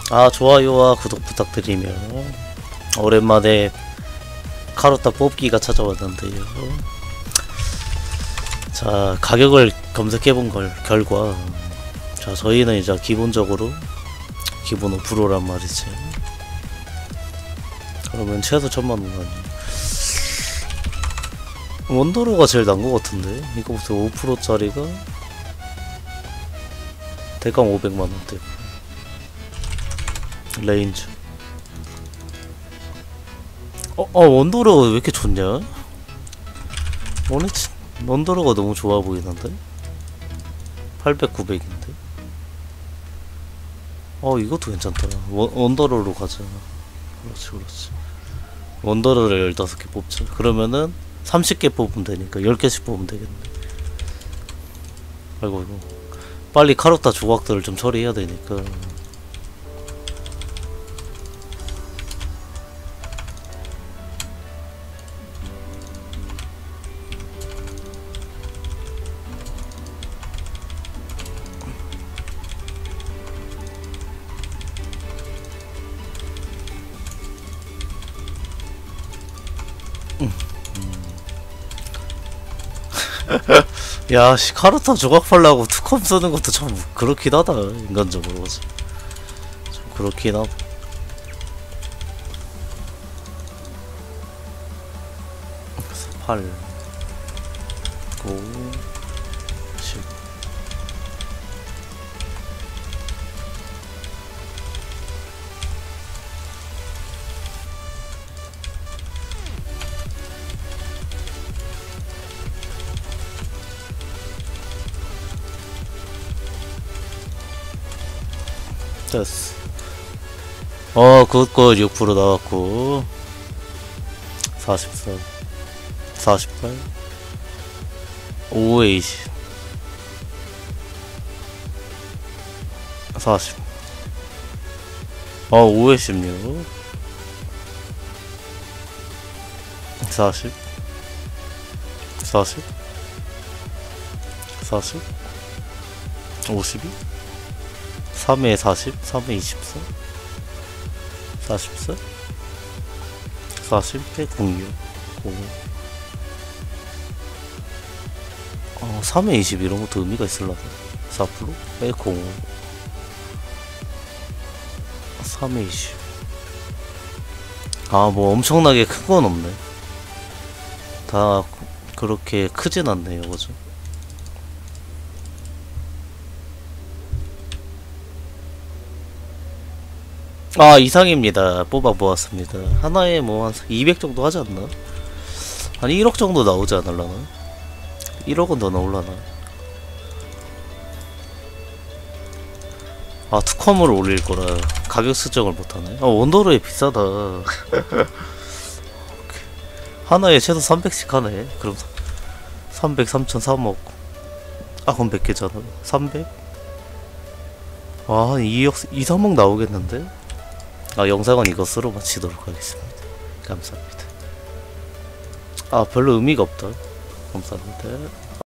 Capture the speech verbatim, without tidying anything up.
아, 좋아요와 구독 부탁드리며 오랜만에 카로타 뽑기가 찾아왔는데요. 자, 가격을 검색해본 걸 결과, 자, 저희는 이제 기본적으로 기본 오 퍼센트란 말이지. 그러면 최소 천만 원 아니야. 원더로가 제일 난 것 같은데. 이거 보세요. 오 퍼센트짜리가 대강 오백만 원대. 레인즈. 어, 어, 원더로 왜 이렇게 좋냐? 오늘 원더로가 너무 좋아 보이는데? 팔백, 구백인데? 어, 이것도 괜찮다. 원, 원더로로 가자. 그렇지, 그렇지. 원더로를 열다섯 개 뽑자. 그러면은 삼십 개 뽑으면 되니까 열 개씩 뽑으면 되겠네. 아이고, 이거. 빨리 카로타 조각들을 좀 처리해야 되니까. 야, 씨, 카르타 조각 팔라고 투컴 쓰는 것도 참 그렇긴 하다, 인간적으로. 좀 그렇긴 하다. 팔, 구, 십. 됐어. 어, 그거 육 퍼센트 나왔고. 사십사, 사십팔, 오에 이십, 사십. 어, 오에 십육, 사십, 사십, 사십, 오십이, 삼에 사십, 삼에 이십사, 사십사, 사십, 백, 공육, 공오. 어, 삼에 이십 이런 것도 의미가 있을라나? 사 퍼센트? 백, 공오. 삼에 이십. 아, 뭐 엄청나게 큰 건 없네. 다 그렇게 크진 않네요, 그죠? 아, 이상입니다. 뽑아보았습니다. 하나에 뭐 한 이백 정도 하지 않나? 한 일억 정도 나오지 않을라나? 일억은 더 나올라나? 아, 투컴으로 올릴 거라 가격 수정을 못하네. 아, 원더로에 비싸다. 하나에 최소 삼백씩 하네. 그럼 삼백, 삼천, 삼억. 아, 그럼 몇 개잖아. 삼백? 아, 한 이억, 이, 삼억 나오겠는데? 아, 영상은 이것으로 마치도록 하겠습니다. 감사합니다. 아, 별로 의미가 없다. 감사합니다.